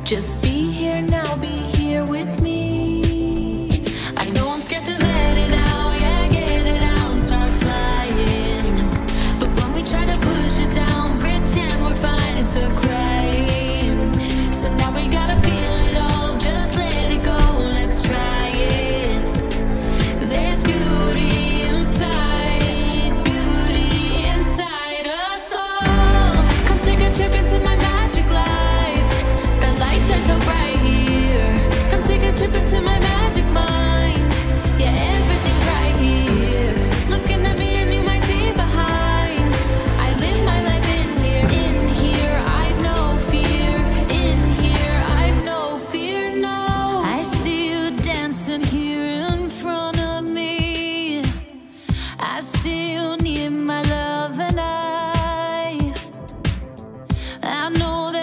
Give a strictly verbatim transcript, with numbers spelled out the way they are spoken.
Just be here now, be here with me. I know I'm scared to let it out, yeah, get it out, start flying. But when we try to push it down, pretend we're fine, it's a crime. So now we gotta feel it all, just let it go, let's try it. There's beauty inside, beauty inside us all. Come take a trip into my magic life. The lights are so bright here. Come take a trip into my magic mind. Yeah, everything's right here. Looking at me and you might see behind. I live my life in here. In here, I've no fear. In here, I've no fear, no. I see you dancing here in front of me. I see you need my love, and I I know that